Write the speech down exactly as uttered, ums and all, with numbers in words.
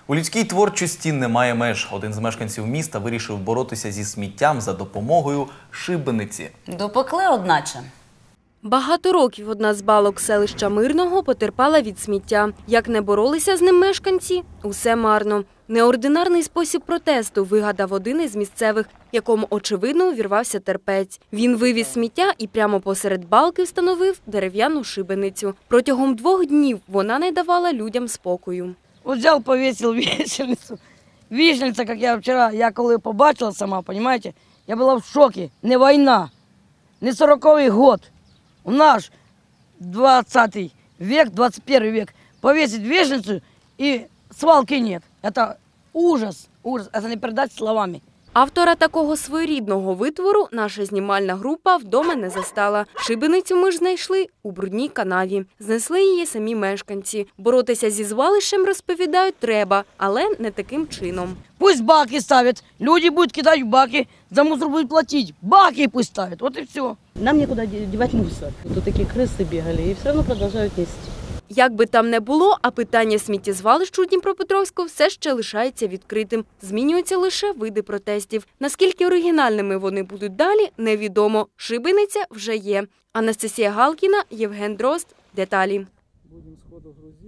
У людській творчості немає меж. Один з мешканців міста вирішив боротися зі сміттям за допомогою шибениці. Допекли, одначе. Багато років одна з балок селища Мирного потерпала від сміття. Як не боролися з ним мешканці – усе марно. Неординарний спосіб протесту вигадав один із місцевих, якому, очевидно, увірвався терпець. Він вивіз сміття і прямо посеред балки встановив дерев'яну шибеницю. Протягом двох днів вона не давала людям спокою. От взяв, повісив вішальницю. Вішальниця, як я вчора, я коли побачила сама, розумієте, я була в шокі. Не війна, не сороковий год. У нас двадцатый век, двадцать первый век. Повесить вешальницу и свалки нет. Это ужас, ужас. Это не передать словами. Автора такого своєрідного витвору наша знімальна група вдома не застала. Шибеницю ми ж знайшли у брудній канаві. Знесли її самі мешканці. Боротися зі звалищем, розповідають, треба, але не таким чином. Пусть баки ставят, люди будут кидать в баки, за мусор будут платить. Баки пусть ставят, вот и все. Нам некуда девать мусор. Тут такие крысы бегали и все равно продолжают нести. Як би там не було, а питання сміттєзвалищ у Дніпропетровську все ще лишається відкритим. Змінюються лише види протестів. Наскільки оригінальними вони будуть далі, невідомо. Шибениця вже є. Анастасія Галкіна, Євген Дрозд. Деталі.